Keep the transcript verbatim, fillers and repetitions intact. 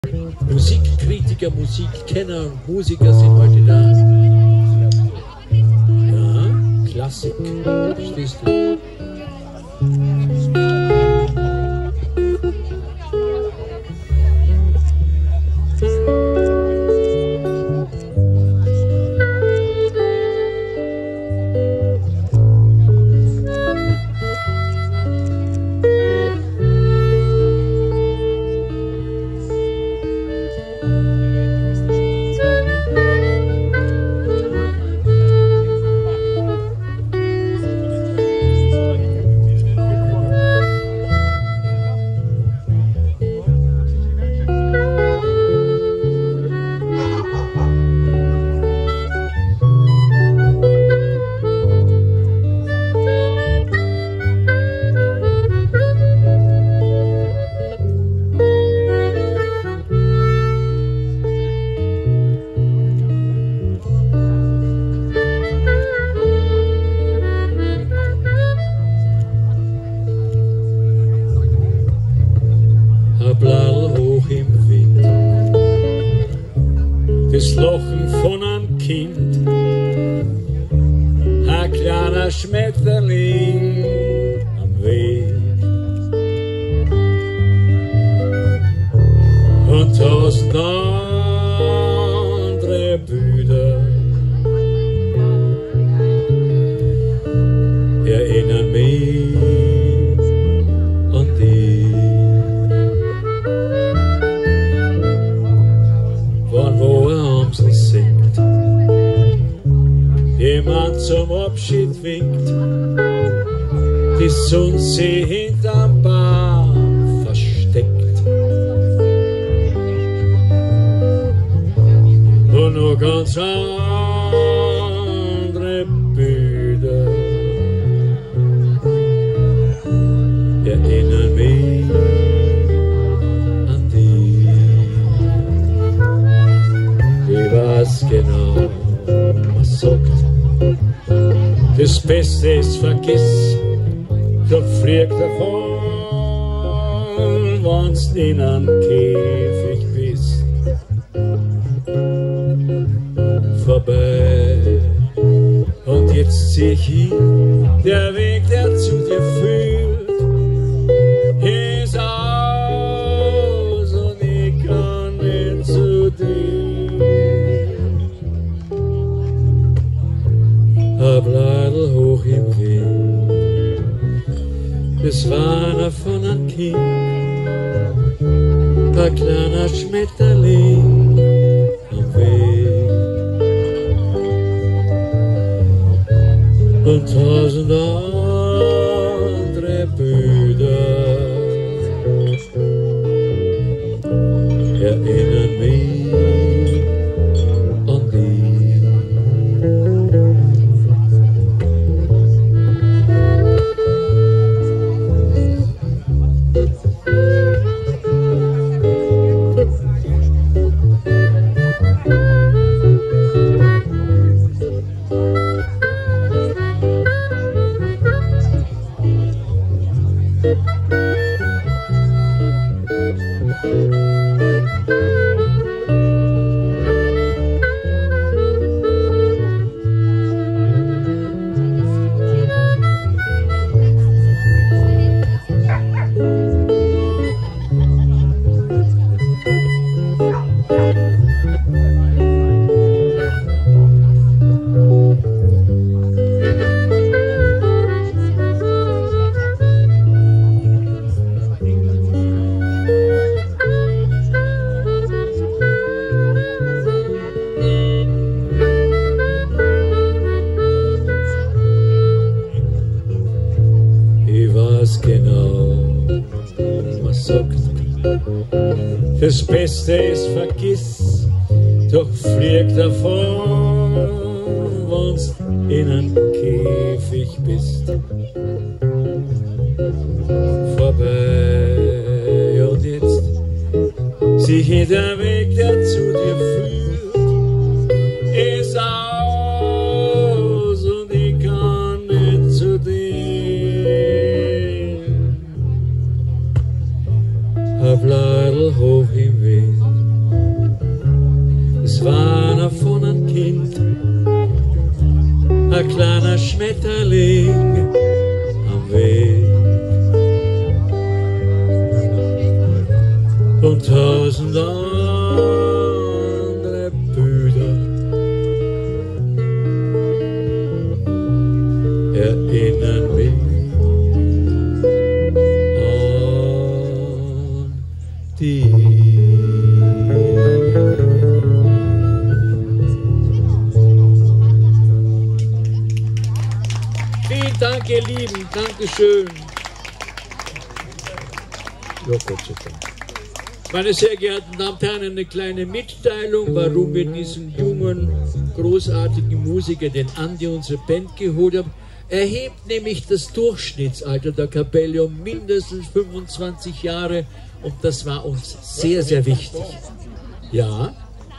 Musikkritiker, Musikkenner und Musiker sind heute da. Ja, Klassik, verstehst du? Bladel hoch im Wind, das Lachen von einem Kind, ein kleiner Schmetterling am Weg. Und tausend andere Bilder erinnern mich an dich. Singt, jemand zum Abschied winkt, die Sonne sie hinterm Baum versteckt. Und noch ganz andere Bilder erinnern mich an dich. Ich weiß genau, man sagt, das Beste ist vergiss, doch flieg davon, wenn's in einem Käfig bist. Vorbei, und jetzt zieh ich hin, der Weg, der zu dir führt, ist aus und ich kann nicht zu dir. Ein Bladel hoch im Wind, das war einer von einem Kind, ein kleiner Schmetterling am Weg. Und tausend andere Bilder erinnern mich an dich. Genau, man sagt, das Beste ist vergiss, doch flieg davon, wenn's in einem Käfig bist. Vorbei, und jetzt sieh ich der Weg, der zu dir führt, ist aus und ich kann nicht zu dir. Ein Bladel hoch im Wind, Schmetterling am Weg. Und tausend andere Brüder erinnern mich an die. Vielen Dank, ihr Lieben. Dankeschön. Ja, Gott sei Dank. Meine sehr geehrten Damen und Herren, eine kleine Mitteilung, warum wir diesen jungen, großartigen Musiker, den Andi, unsere Band geholt haben. Er hebt nämlich das Durchschnittsalter der Kapelle um mindestens fünfundzwanzig Jahre und das war uns sehr, sehr wichtig. Ja,